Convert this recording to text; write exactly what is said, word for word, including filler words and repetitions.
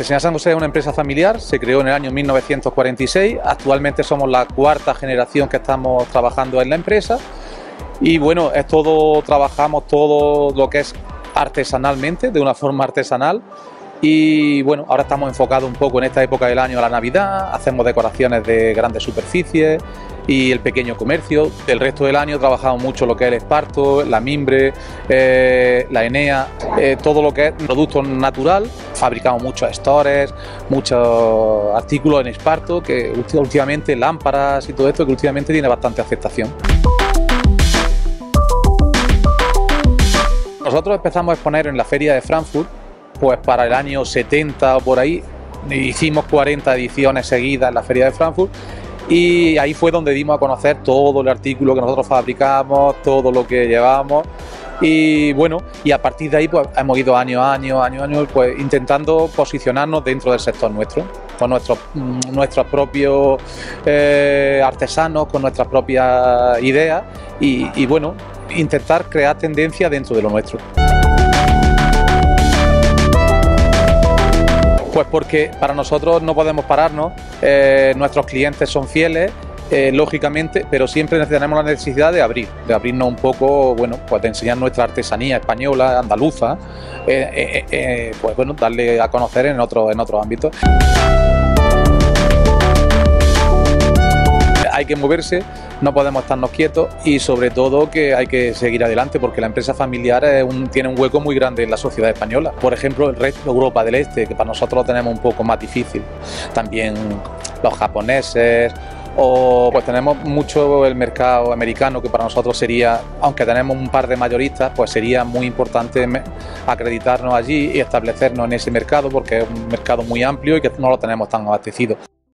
Señal San José es una empresa familiar, se creó en el año mil novecientos cuarenta y seis, actualmente somos la cuarta generación que estamos trabajando en la empresa y bueno, es todo, trabajamos todo lo que es artesanalmente, de una forma artesanal. Y bueno, ahora estamos enfocados un poco en esta época del año a la Navidad, hacemos decoraciones de grandes superficies y el pequeño comercio. El resto del año trabajamos mucho lo que es el esparto, la mimbre, eh, la enea, eh, todo lo que es producto natural. Fabricamos muchos stores, muchos artículos en esparto, que últimamente lámparas y todo esto que últimamente tiene bastante aceptación. Nosotros empezamos a exponer en la feria de Frankfurt, pues para el año setenta o por ahí, hicimos cuarenta ediciones seguidas en la feria de Frankfurt y ahí fue donde dimos a conocer todo el artículo que nosotros fabricamos, todo lo que llevamos y bueno, y a partir de ahí pues hemos ido año a año, año a año, pues intentando posicionarnos dentro del sector nuestro, con nuestros, nuestros propios eh, artesanos, con nuestras propias ideas y, y bueno, intentar crear tendencia dentro de lo nuestro. Pues porque para nosotros no podemos pararnos, eh, nuestros clientes son fieles, eh, lógicamente, pero siempre tenemos la necesidad de abrir, de abrirnos un poco, bueno, pues de enseñar nuestra artesanía española, andaluza, eh, eh, eh, pues bueno, darle a conocer en otros en otros ámbitos. Hay que moverse, no podemos estarnos quietos y sobre todo que hay que seguir adelante porque la empresa familiar es un, tiene un hueco muy grande en la sociedad española. Por ejemplo, el resto de Europa del Este, que para nosotros lo tenemos un poco más difícil. También los japoneses o pues tenemos mucho el mercado americano que para nosotros sería, aunque tenemos un par de mayoristas, pues sería muy importante acreditarnos allí y establecernos en ese mercado porque es un mercado muy amplio y que no lo tenemos tan abastecido.